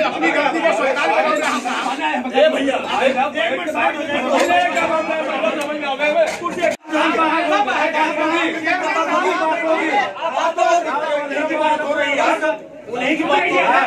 अपनी गलती को स्वीकार करें। भैया उन्हीं की बात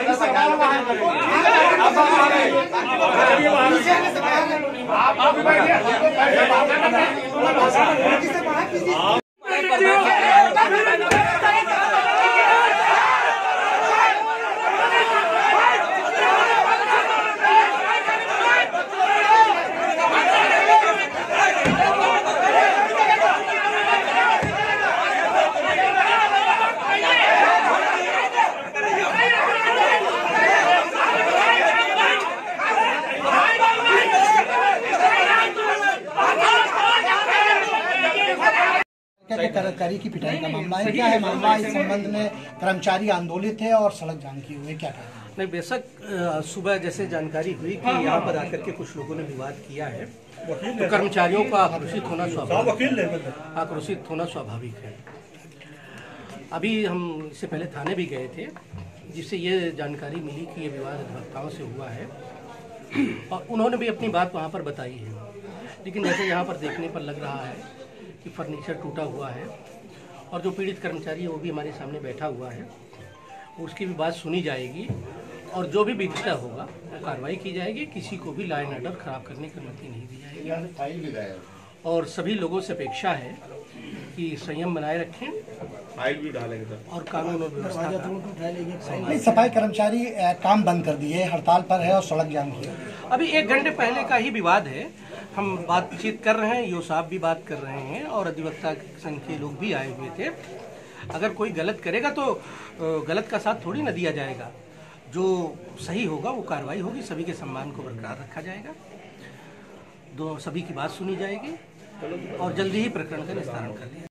कर्मचारी की पिटाई का मामला है, क्या है मामला? इस संबंध में कर्मचारी आंदोलित है और सड़क जाम किए हुए, क्या कहना है? नहीं, बेशक सुबह जैसे जानकारी हुई कि यहाँ पर आकर के कुछ लोगों ने विवाद किया है, तो कर्मचारियों का आक्रोशित होना स्वाभाविक है। अभी हम इससे पहले थाने भी गए थे, जिससे ये जानकारी मिली कि ये विवाद अधिवक्ताओं से हुआ है और उन्होंने भी अपनी बात वहाँ पर बताई है। लेकिन जैसे यहाँ पर देखने पर लग रहा है कि फर्नीचर टूटा हुआ है और जो पीड़ित कर्मचारी है वो भी हमारे सामने बैठा हुआ है, उसकी भी बात सुनी जाएगी और जो भी विधिता होगा वो कार्रवाई की जाएगी। किसी को भी लॉ एंड ऑर्डर खराब करने की अनुमति नहीं दी जाएगी और सभी लोगों से अपेक्षा है कि संयम बनाए रखें, फाइल भी डालेंगे और कानून और व्यवस्था। सफाई कर्मचारी काम बंद कर दिए, हड़ताल पर है और सड़क जाम किया। अभी 1 घंटे पहले का ही विवाद है, हम बातचीत कर रहे हैं, यो साहब भी बात कर रहे हैं और अधिवक्ता संघ के लोग भी आए हुए थे। अगर कोई गलत करेगा तो गलत का साथ थोड़ी न दिया जाएगा, जो सही होगा वो कार्रवाई होगी, सभी के सम्मान को बरकरार रखा जाएगा, सभी की बात सुनी जाएगी और जल्दी ही प्रकरण का निस्तारण कर लिया